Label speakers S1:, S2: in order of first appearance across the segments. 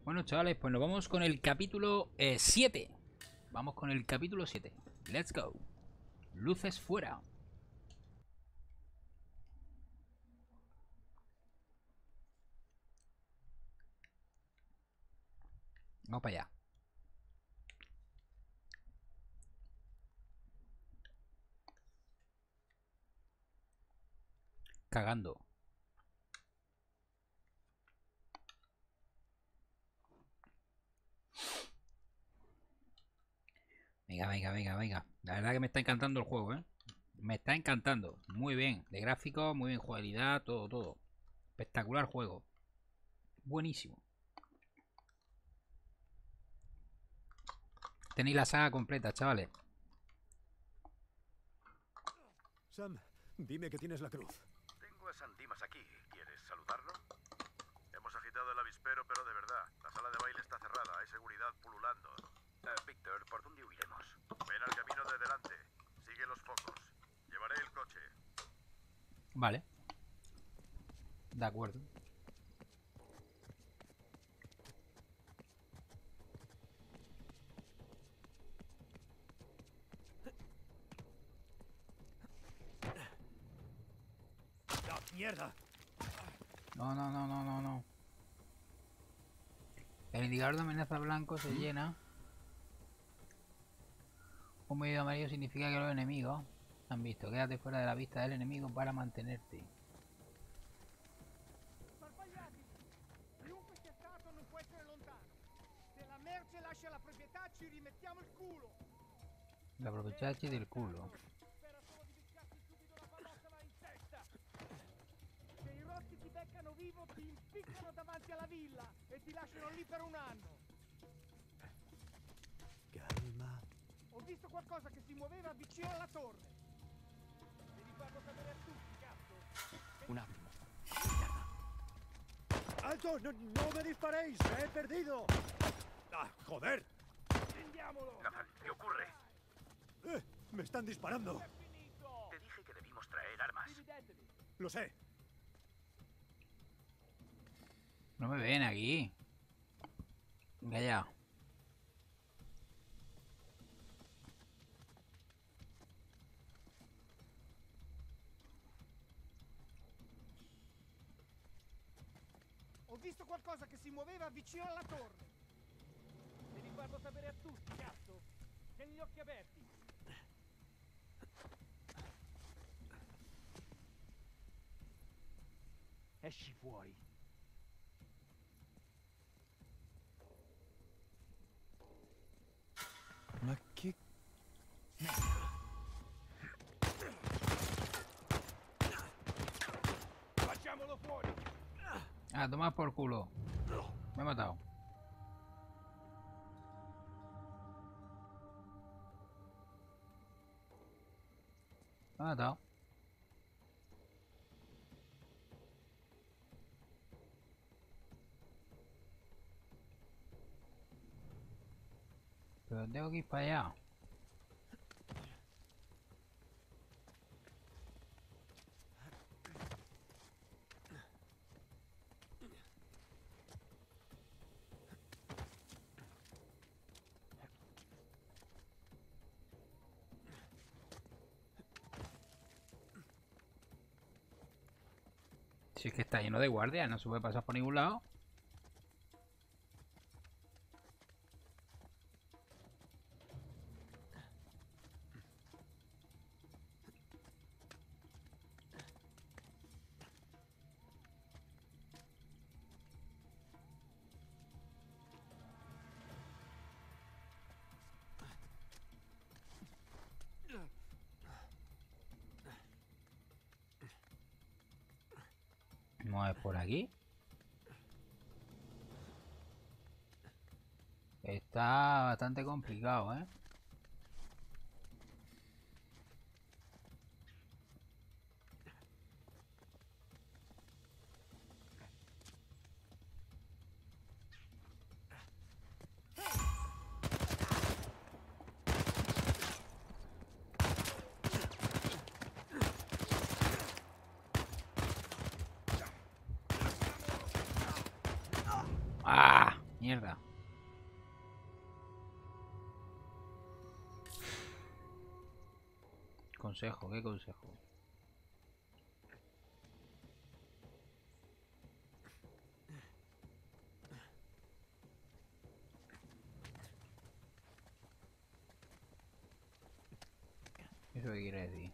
S1: Bueno, chavales, pues nos vamos con el capítulo 7. Vamos con el capítulo 7. Let's go. Luces fuera. Vamos para allá. Cagando. Venga. La verdad que me está encantando el juego, ¿eh? Me está encantando. Muy bien. De gráfico, muy bien jugabilidad, todo. Espectacular juego. Buenísimo. Tenéis la saga completa, chavales.
S2: Sam, dime que tienes la cruz.
S3: Tengo a San Dimas aquí. ¿Quieres saludarlo? Hemos agitado el avispero, pero de verdad. La sala de baile está cerrada. Hay seguridad pululando. Víctor, ¿por dónde huiremos? Ven al camino de delante. Sigue los focos. Llevaré el coche.
S1: Vale. De acuerdo.
S2: ¡La mierda!
S1: No. El indicador de amenaza blanco se llena. Un medio amarillo significa que los enemigos han visto. Quédate fuera de la vista del enemigo para mantenerte.
S4: Sbagliati! Chiunque sia stato non può essere lontano. Se la merce lascia la proprietà ci rimettiamo il culo.
S1: La aprovecharse del culo.
S4: Spera solo di beccarti subito una pallottola in testa. Se i rossi ti beccano vivo ti impiccano davanti alla villa e ti lasciano lì per un anno.
S2: Calma.
S4: Ho visto qualcosa che si muoveva vicino alla torre. Devi farlo sapere a tutti, cazzo.
S2: Un attimo. ¡Alto! ¡No me disparéis! ¡Me he perdido! ¡Ah, joder!
S4: Prendiamolo!
S3: Nathan, ¿qué ocurre?
S2: ¡Me están disparando!
S4: È finito!
S3: Te dije que debimos traer armas.
S4: Dividetevi.
S2: Lo sé.
S1: No me ven aquí. Venga ya.
S4: Ho visto qualcosa che si muoveva vicino alla torre. Devi farlo sapere a tutti, cazzo. Tieni gli occhi aperti. Esci fuori.
S2: Ma che...
S4: Facciamolo fuori.
S1: Ah, toma por culo. Me he matado. Me he matado. Pero tengo que ir para allá. Si es que está lleno de guardias, no se puede pasar por ningún lado. No es por aquí. Está bastante complicado, ¿eh? ¡Ah! Mierda. Consejo, ¿qué consejo? ¿Eso qué quiere decir?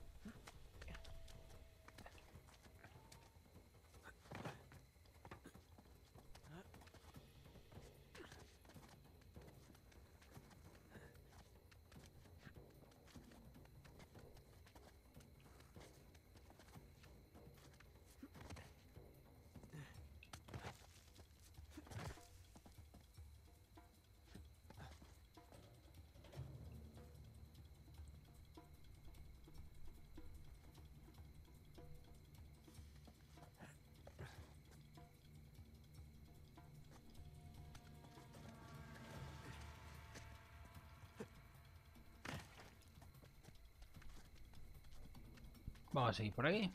S1: Vamos a seguir por aquí.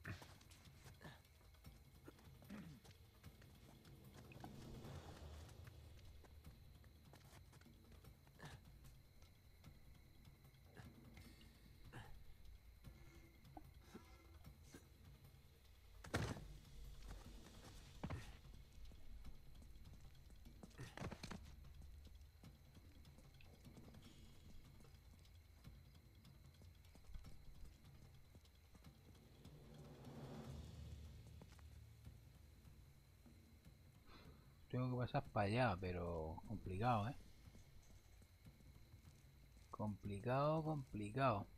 S1: Tengo que pasar para allá, pero complicado, ¿eh? Complicado, complicado.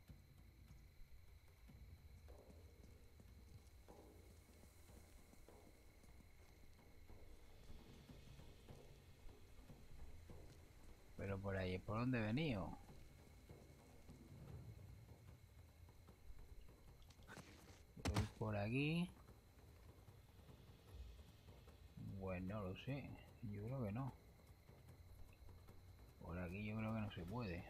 S1: Pero por ahí, ¿por dónde he venido? Voy por aquí. Bueno, no lo sé. Yo creo que no. Por aquí yo creo que no se puede.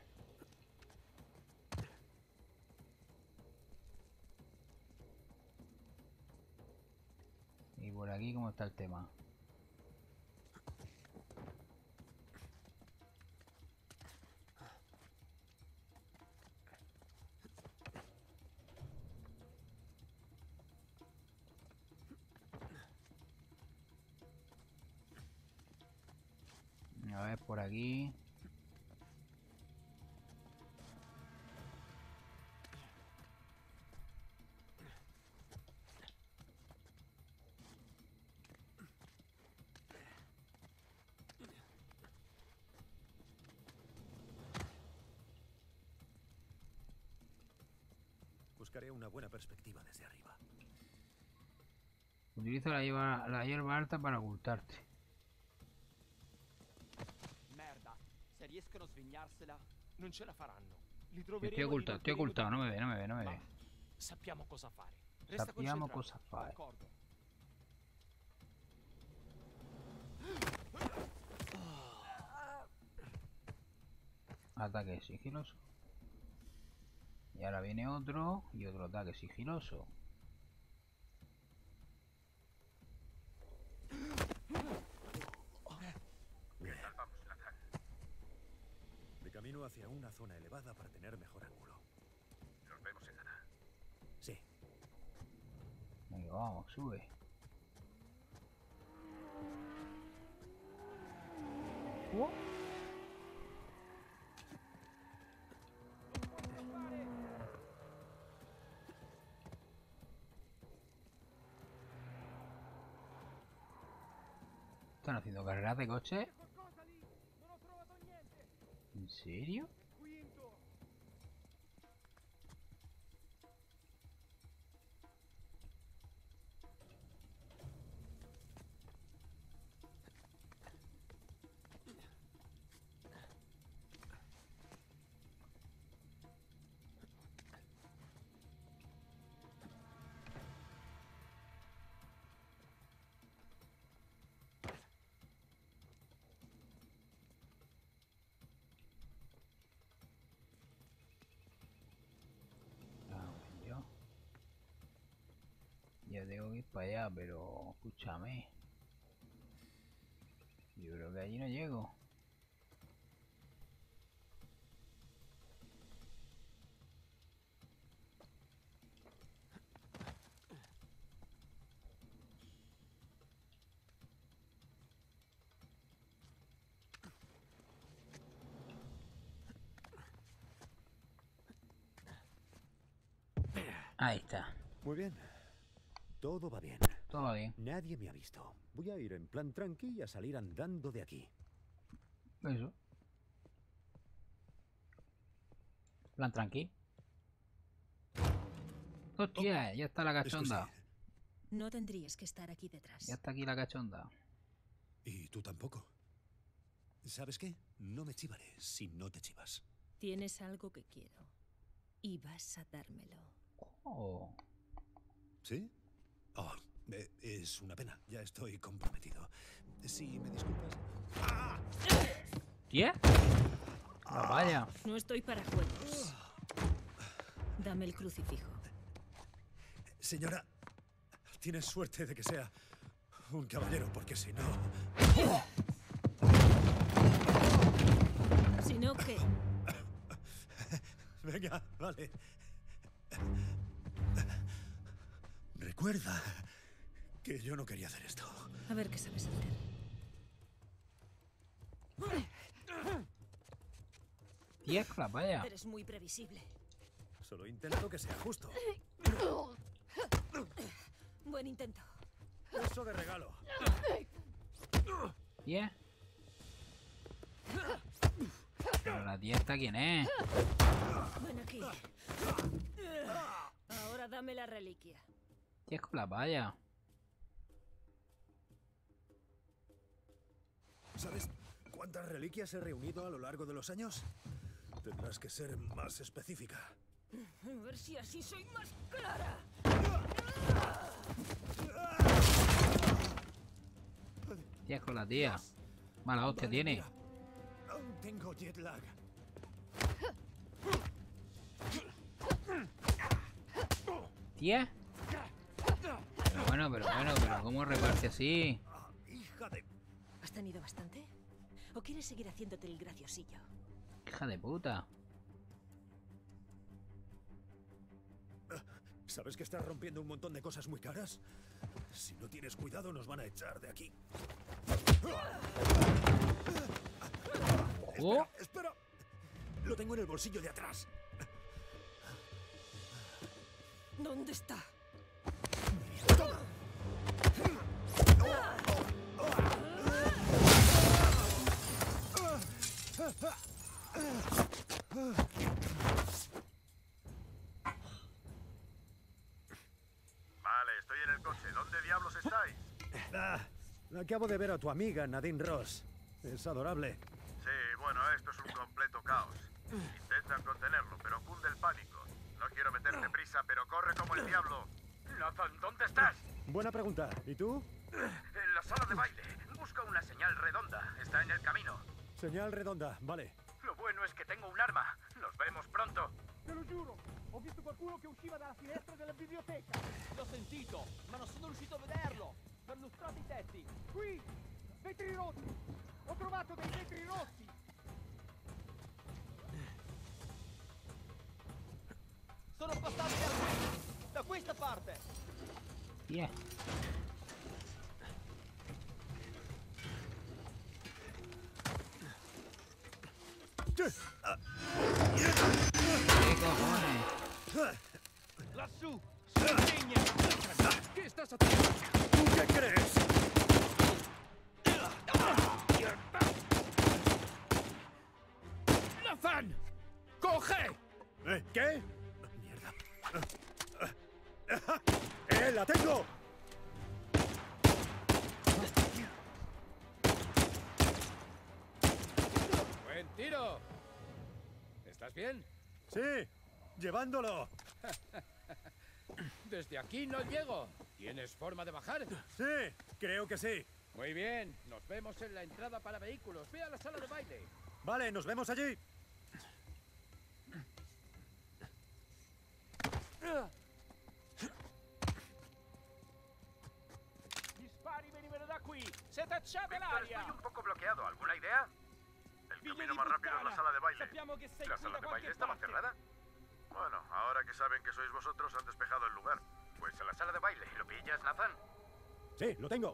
S1: Y por aquí, ¿cómo está el tema? A ver, por aquí.
S2: Buscaré una buena perspectiva desde arriba.
S1: Utiliza la hierba alta para ocultarte.
S4: Merda, se riescono a svignarsela, non ce la faranno. Li
S1: Yo
S4: troveremo e li
S1: estoy
S4: metteremo
S1: ocultado,
S4: di...
S1: no me ve, no me ve, no me
S4: Ma
S1: ve.
S4: sappiamo cosa fare. Resta
S1: Sappiamo
S4: concentrato.
S1: cosa fare.
S4: D'accordo.
S1: Ataque sigiloso. Y ahora viene otro y otro ataque sigiloso.
S3: ¿Qué tal vamos, Nathan?
S2: De camino hacia una zona elevada para tener mejor ángulo.
S3: Nos vemos en nada.
S2: Sí.
S1: Venga, vamos, sube. ¿Están haciendo carreras de coche?
S4: Qualcosa lì! Non ho trovato niente!
S1: ¿En serio?
S4: Qui intorno!
S1: Ah, bueno, yo tengo que ir para allá, pero escúchame. Yo creo que que allí no llego. Ahí está.
S2: Muy bien. Todo va bien.
S1: Todo va bien.
S2: Nadie me ha visto. Voy a ir en plan tranqui y a salir andando de aquí.
S1: Eso. Plan tranqui. Hostia, ya está la cachonda.
S2: Excuse.
S5: No tendrías que estar aquí detrás.
S1: Ya está aquí la cachonda.
S2: Y tú tampoco. ¿Sabes qué? No me chivaré si no te chivas.
S5: Tienes algo que quiero. Y vas a dármelo.
S1: Oh.
S2: ¿Sí? Oh, es una pena. Ya estoy comprometido. Si me disculpas... ¡Ah!
S1: ¿Qué? No, vaya.
S5: No estoy para juegos. Dame el crucifijo.
S2: Señora, tienes suerte de que sea un caballero, porque si no...
S5: Si no, ¿qué?
S2: Venga, vale. Recuerda que yo no quería hacer esto.
S5: A ver qué sabes hacer.
S1: Tía, vaya.
S5: Eres muy previsible.
S2: Solo intento que sea justo.
S5: Buen intento.
S2: Eso de regalo.
S1: Tía. Pero la tía está quién es.
S5: Ven aquí. Ahora dame la reliquia.
S1: Tía, vaya.
S2: ¿Sabes cuántas reliquias he reunido a lo largo de los años? Tendrás que ser más específica.
S5: A ver si así soy más clara.
S1: Tía, con la tía. Mala hostia
S2: Vale,
S1: tiene.
S2: mira, aún tengo jet lag.
S1: Tía. Pero ¿cómo reparte así?
S2: Ah, hija de...
S5: ¿Has tenido bastante? ¿O quieres seguir haciéndote el graciosillo?
S1: Hija de puta.
S2: ¿Sabes que estás rompiendo un montón de cosas muy caras? Si no tienes cuidado nos van a echar de aquí.
S1: ¿Oh?
S2: Espera. Lo tengo en el bolsillo de atrás.
S5: ¿Dónde está?
S3: Vale, estoy en el coche. ¿Dónde diablos estáis?
S2: Acabo de ver a tu amiga Nadine Ross. Es adorable.
S3: Sí, bueno, esto es un completo caos. Intentan contenerlo, pero cunde el pánico. No quiero meterte prisa, pero corre como el diablo. Nathan, ¿dónde estás?
S2: Buena pregunta. ¿Y tú?
S3: En la sala de baile. Busca una señal redonda. Está en el camino.
S2: Señal redonda. Vale.
S3: Lo bueno es que tengo un arma. Nos vemos pronto.
S4: Te lo giuro, ho visto qualcuno che usciva dalla finestra della biblioteca. L'ho sentito, ma non sono riuscito a vederlo. Perlustrati i tetti. Qui, vetri rotti. Ho trovato dei vetri rotti. Sono passati da questa parte.
S1: Tía. ¿Qué cojones?
S4: Lassù, sulla legna.
S2: ¿Qué estás haciendo? ¿Tú qué crees?
S4: Nathan, coge.
S2: ¿Qué? Mierda. ¡La tengo!
S6: ¡Buen tiro! ¿Estás bien?
S2: Sí, llevándolo.
S6: Desde aquí no llego. ¿Tienes forma de bajar?
S2: Sí, creo que sí.
S6: Muy bien. Nos vemos en la entrada para vehículos. Ve a la sala de baile.
S2: Vale, nos vemos allí.
S4: Gli spari venivano da qui. Siete acciate
S3: Víctor,
S4: l'aria.
S3: estoy un poco bloqueado. camino más rápido es la sala de baile.
S4: Sappiamo che sei
S3: ¿La
S4: qui
S3: sala
S4: da
S3: de
S4: qualche
S3: baile estaba
S4: parte.
S3: cerrada? Bueno, ahora que saben que sois vosotros, han despejado el lugar. Pues a la sala de baile. ¿Lo pillas, Nathan?
S2: Sí, lo tengo.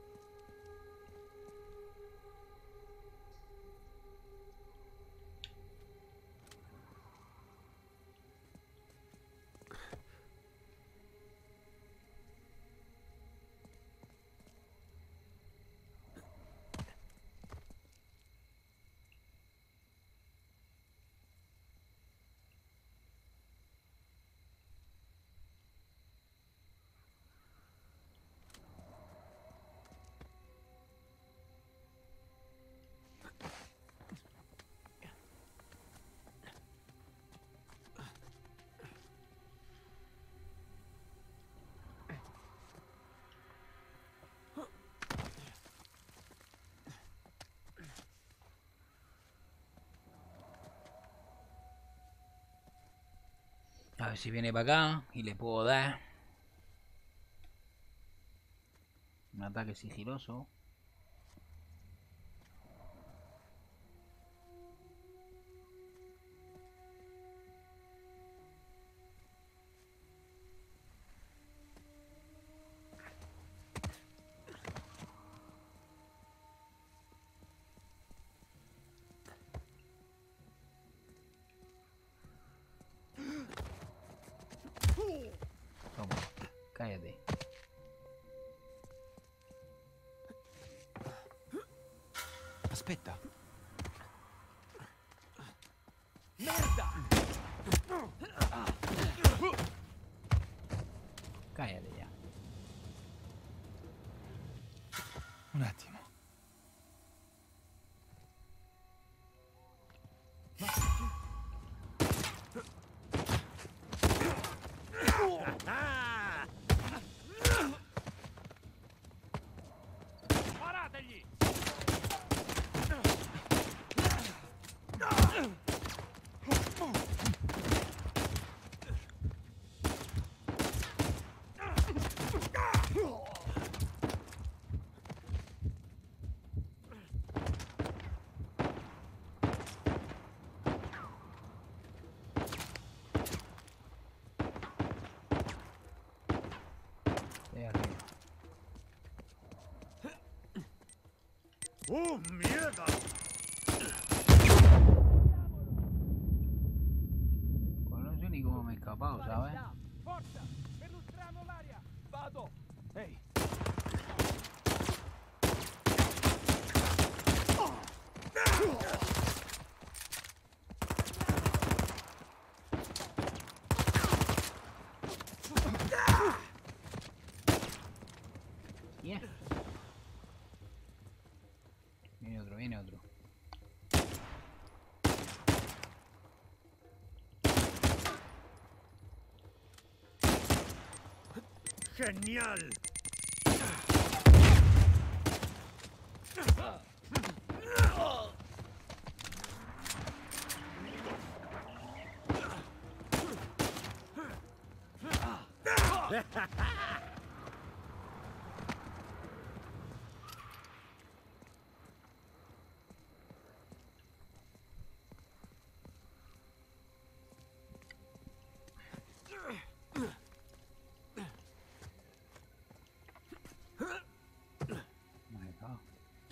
S1: A ver si viene para acá y le puedo dar un ataque sigiloso. Toma, cállate.
S2: Aspetta.
S1: Cállate ya.
S2: Un attimo.
S4: Sparategli!
S1: Estoy arriba.
S2: ¡Oh, mierda!
S1: Pues no sé ni cómo me he escapado, ¿sabes?
S4: Là, forza! Perlustriamo l'aria! Vado! Ehi!
S1: Yeah. Viene otro, viene otro.
S2: ¡Genial!
S1: Me he cagado.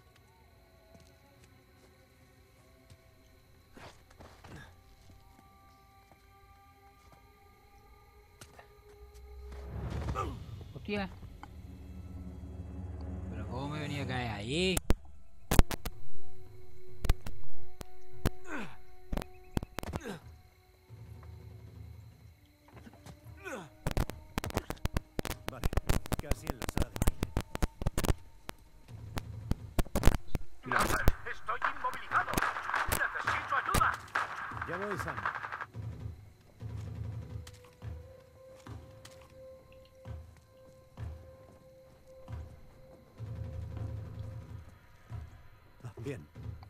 S1: Hostia. Pero cómo me venía a caer ahí.
S2: Vale, casi en la sala de baile.
S3: ¡Nathan! ¡Estoy inmovilizado! ¡Necesito ayuda!
S2: Ya voy, Sam. Bien.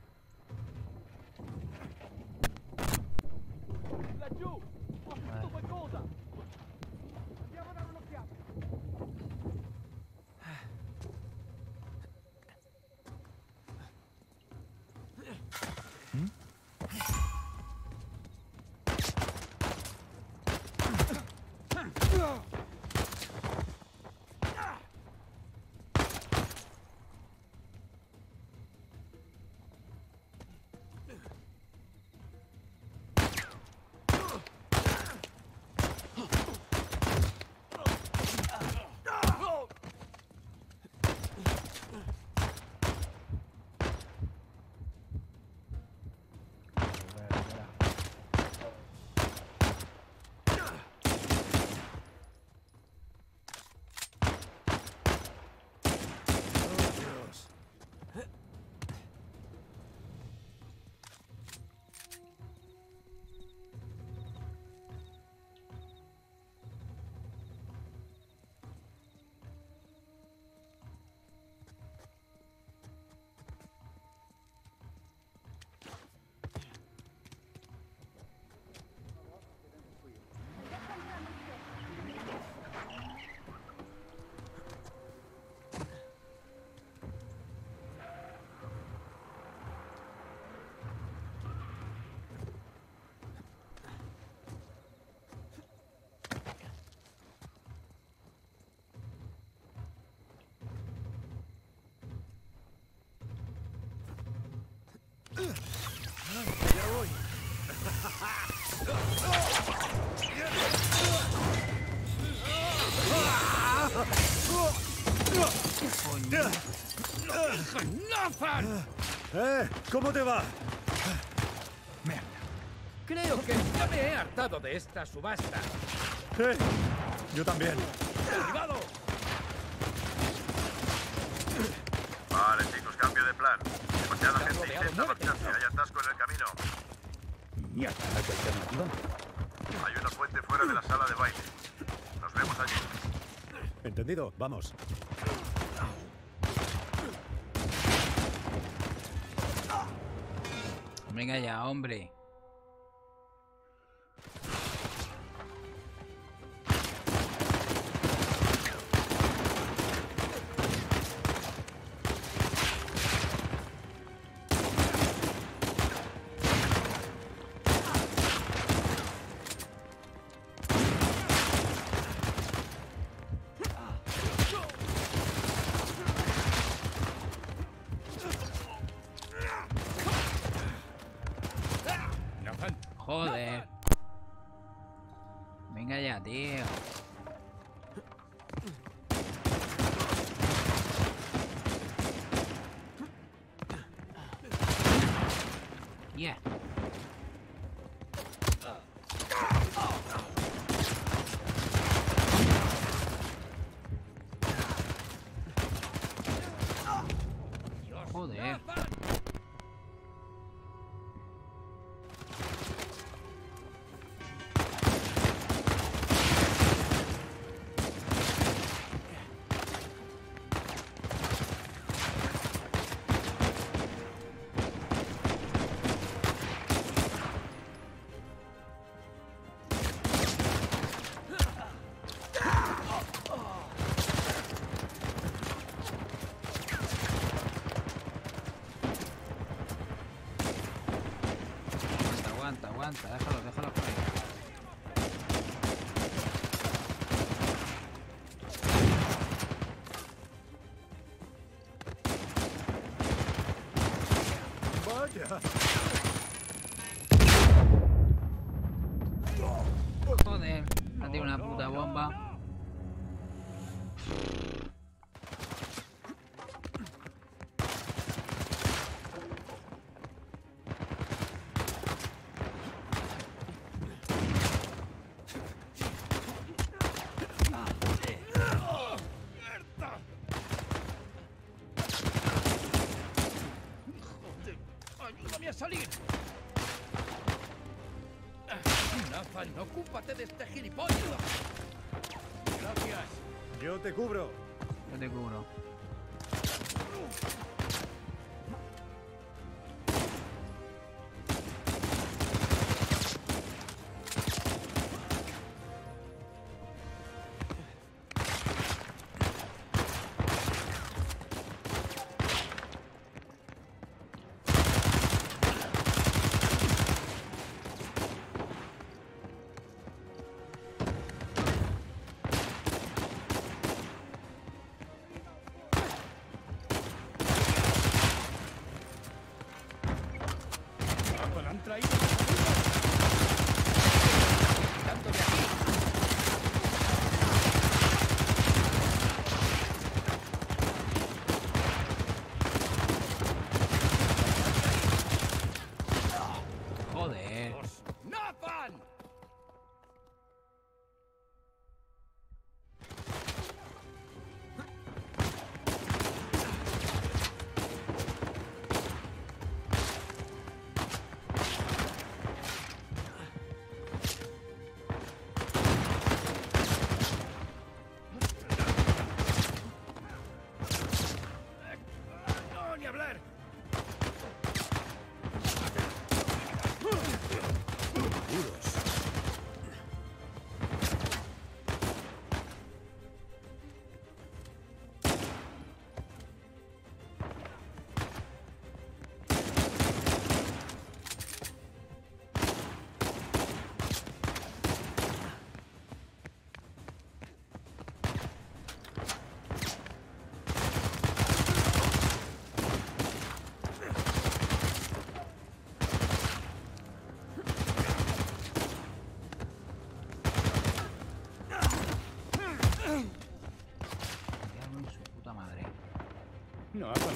S4: Laggiù! Ho sentito qualcosa! Andiamo a dare un'occhiata!
S6: Nathan!
S2: ¿Cómo te va?
S6: Creo que ya me he hartado de esta subasta.
S2: Yo también.
S6: ¡Derribado!
S3: Vale, chicos, cambio de plan. Demasiada gente
S6: rodeado,
S3: intenta
S6: muévete.
S3: marcharse. Hay atasco en el camino.
S6: Mierda, ¿hay alternativa?
S3: Hay una fuente fuera de la sala de baile. Nos vemos allí.
S2: Entendido, vamos.
S1: Venga ya, hombre.
S6: Nathan,
S1: Joder. Venga ya, tío. Yeah. Joder. Aguanta, déjalo por ahí.
S2: Vaya.
S1: Joder, ha tirado una puta bomba.
S6: ¡Ayúdame a salir! Nathan, ocúpate de este gilipollas. Gracias.
S2: Yo te cubro.
S1: Yo te cubro.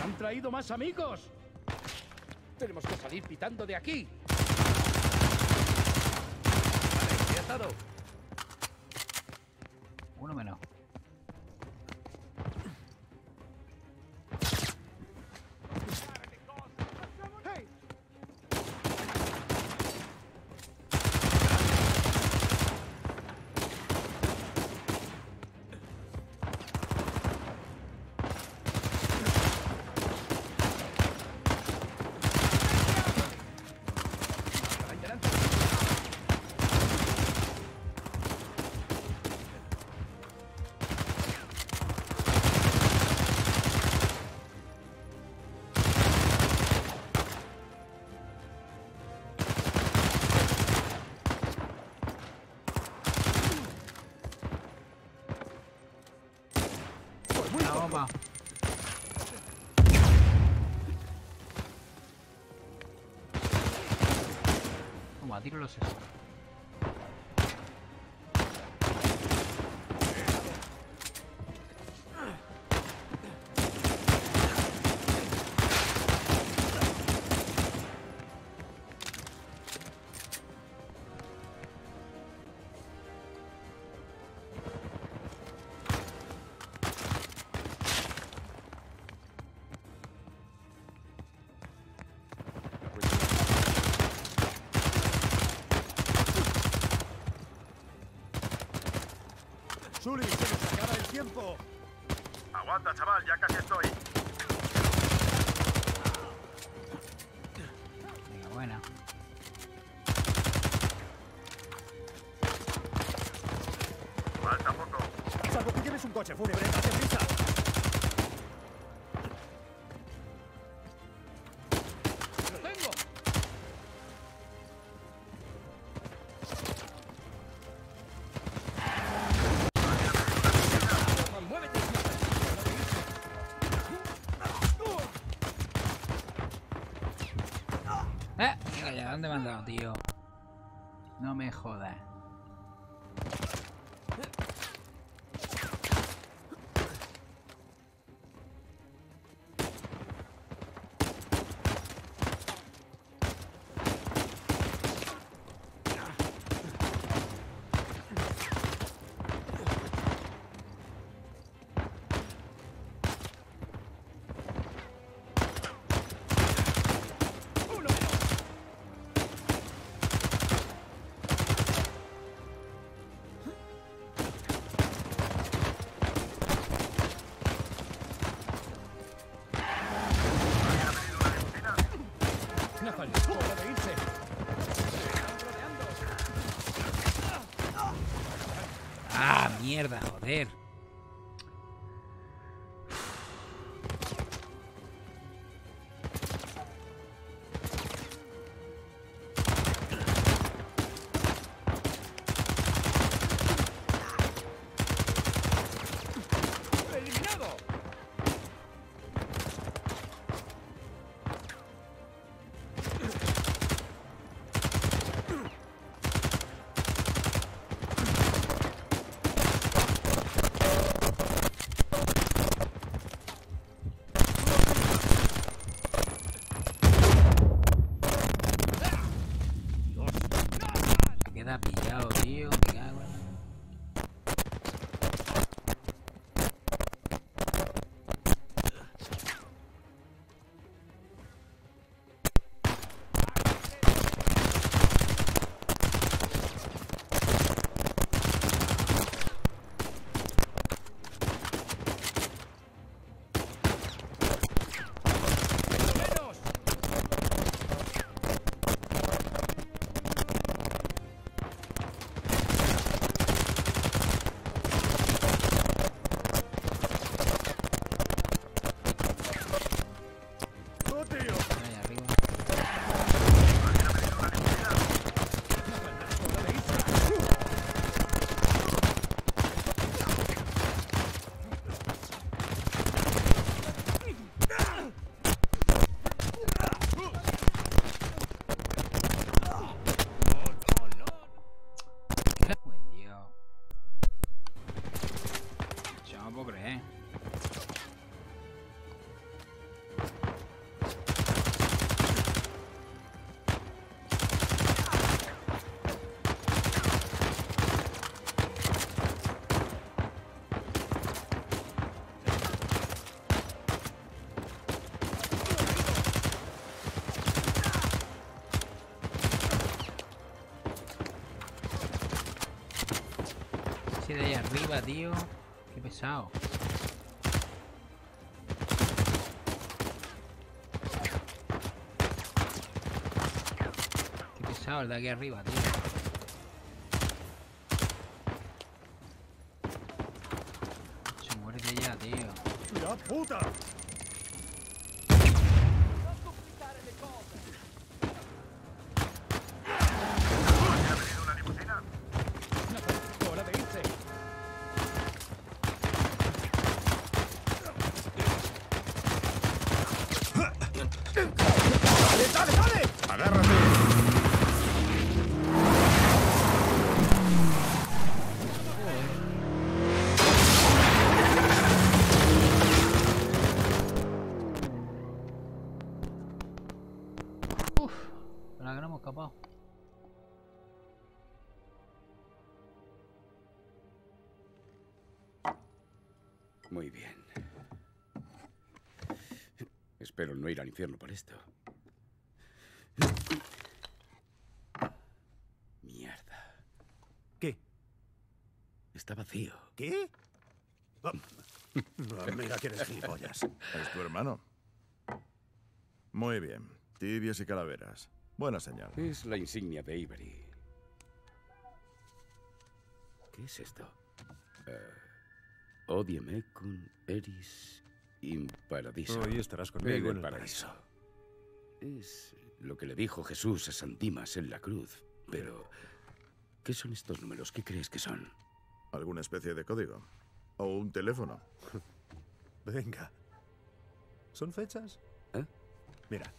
S6: han traído más amigos! Tenemos que salir pitando de aquí. Vale, estoy atado.
S1: Uno menos.
S4: Hey!
S6: Ahí delante.
S1: La bomba. Toma, tiro los esos.
S2: Sully, se nos acaba el tiempo.
S3: Aguanta, chaval, ya casi estoy.
S1: Venga, buena.
S3: Falta poco.
S2: Salvo que lleves un coche fúnebre, date prisa.
S6: ¡Lo tengo! ¡Muévete!
S1: Venga ya, ¿dónde me han dado, tío? No me jodas.
S6: Nathan, hora de irse.
S1: ¡Ah, mierda, joder!
S6: ¡Eliminado!
S1: ese de ahí arriba, tío. Qué pesado. Qué pesado el de aquí arriba, tío. Se muerde ya, tío.
S2: ¡La puta!
S4: Non complicare le cose.
S3: ¿Ha venido una limusina?
S6: ¡Hora de irse!
S2: ¡Agárrate!
S1: La que no hemos escapado.
S6: Muy bien. Espero no ir al infierno por esto. Mierda.
S2: ¿Qué?
S6: Está vacío.
S2: ¿Qué? Oh. No, mira que eres gilipollas.
S7: ¿Es tu hermano? Muy bien. Tibias y calaveras. Buena señal.
S6: Es la insignia de Avery. ¿Qué es esto? Odiame cum eris in paradiso.
S2: Hoy estarás conmigo en el
S6: paraíso.
S2: paraíso.
S6: Es lo que le dijo Jesús a San Dimas en la cruz. Pero, ¿qué son estos números? ¿Qué crees que son?
S7: ¿Alguna especie de código? ¿O un teléfono?
S2: Venga. ¿Son fechas?
S6: ¿Eh?
S2: Mira,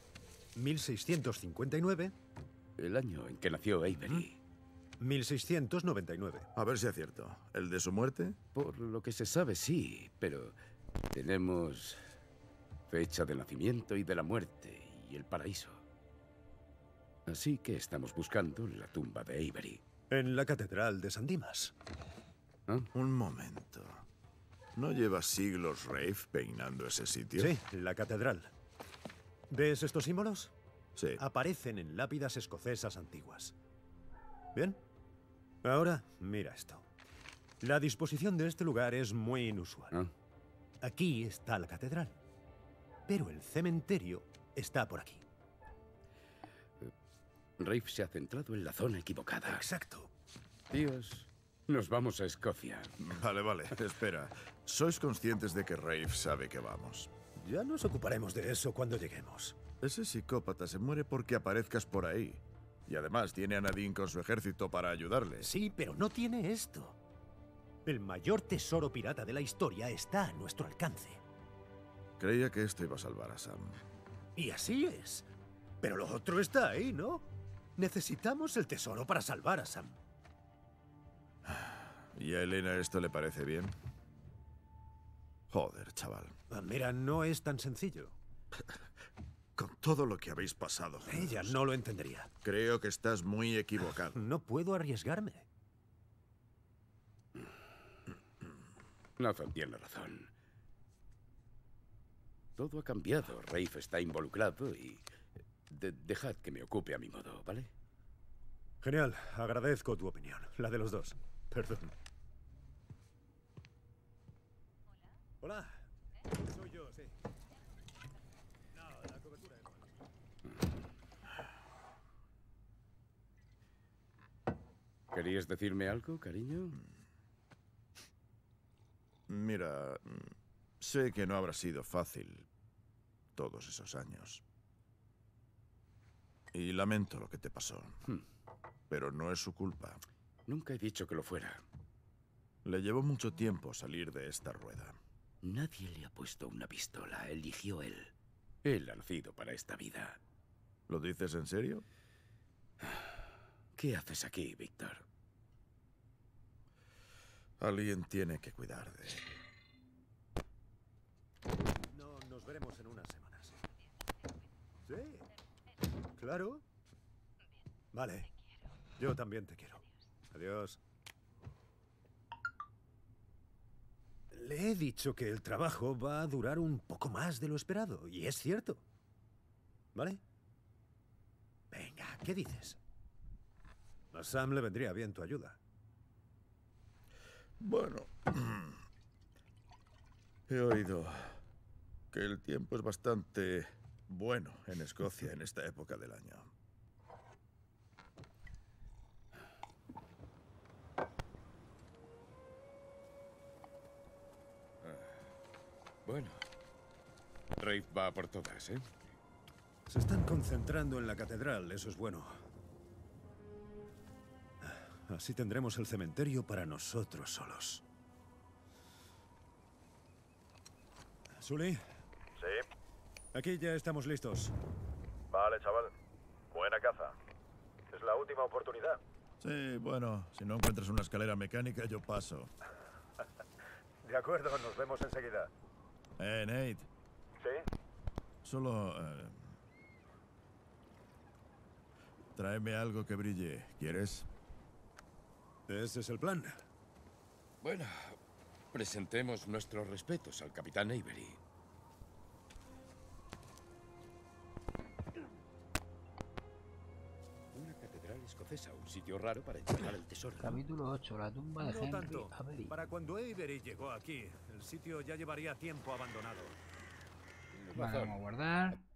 S2: 1659,
S6: El año en que nació Avery.
S2: 1699.
S7: A ver si acierto. ¿El de su muerte?
S6: Por lo que se sabe, sí, pero tenemos fecha de nacimiento y de la muerte y el paraíso. Así que estamos buscando la tumba de Avery.
S2: En la catedral de San Dimas.
S7: Un momento. ¿No lleva siglos Rafe peinando ese sitio?
S2: Sí, la catedral. ¿Ves estos símbolos?
S7: Sí.
S2: Aparecen en lápidas escocesas antiguas. ¿Bien? Ahora, mira esto. La disposición de este lugar es muy inusual.
S6: ¿Ah?
S2: Aquí está la catedral. Pero el cementerio está por aquí.
S6: Rafe se ha centrado en la zona equivocada.
S2: Exacto.
S6: Tíos, nos vamos a Escocia.
S7: Vale, vale. Espera. ¿Sois conscientes de que Rafe sabe que vamos?
S2: Ya nos ocuparemos de eso cuando lleguemos.
S7: Ese psicópata se muere porque aparezcas por ahí. Y además tiene a Nadine con su ejército para ayudarle.
S2: Sí, pero no tiene esto. El mayor tesoro pirata de la historia está a nuestro alcance.
S7: Creía que esto iba a salvar a Sam.
S2: Y así es. Pero lo otro está ahí, ¿no? Necesitamos el tesoro para salvar a Sam.
S7: ¿Y a Elena esto le parece bien? Joder, chaval.
S2: Mira, no es tan sencillo.
S7: Con todo lo que habéis pasado.
S2: Ella no lo entendería.
S7: Creo que estás muy equivocado.
S2: No puedo arriesgarme.
S6: Nathan tiene razón. Todo ha cambiado. Rafe está involucrado y... dejad que me ocupe a mi modo, ¿vale?
S2: Genial, agradezco tu opinión. La de los dos. Perdón. Hola. Soy yo, sí. No, la cobertura es buena.
S6: ¿Querías decirme algo, cariño?
S7: Mira, sé que no habrá sido fácil todos esos años. Y lamento lo que te pasó. Pero no es su culpa.
S6: Nunca he dicho que lo fuera.
S7: Le llevó mucho tiempo salir de esta rueda.
S6: Nadie le ha puesto una pistola. Eligió él. Él ha nacido para esta vida.
S7: ¿Lo dices en serio?
S6: ¿Qué haces aquí, Víctor?
S7: Alguien tiene que cuidar de él.
S2: No, nos veremos en unas semanas. Sí. Claro. Vale. Yo también te quiero. Adiós. Le he dicho que el trabajo va a durar un poco más de lo esperado, y es cierto. ¿Vale? Venga, ¿qué dices? A Sam le vendría bien tu ayuda.
S7: Bueno, he oído que el tiempo es bastante bueno en Escocia en esta época del año.
S6: Bueno, Rafe va por todas, ¿eh?
S2: Se están concentrando en la catedral, eso es bueno. Así tendremos el cementerio para nosotros solos. ¿Sully?
S3: Sí.
S2: Aquí ya estamos listos.
S3: Vale, chaval. Buena caza. Es la última oportunidad.
S7: Sí, bueno, si no encuentras una escalera mecánica, yo paso.
S3: De acuerdo, nos vemos enseguida.
S7: Nate,
S3: ¿Sí?
S7: solo... tráeme algo que brille, ¿quieres?
S2: Ese es el plan.
S6: Bueno, presentemos nuestros respetos al capitán Avery. Una catedral escocesa, un sitio raro para enterrar el tesoro.
S1: Capítulo 8. La tumba de
S2: No
S1: Henry
S2: tanto.
S1: Avery.
S2: Para cuando Avery llegó aquí, el sitio ya llevaría tiempo abandonado.
S1: Vale, vamos a guardar.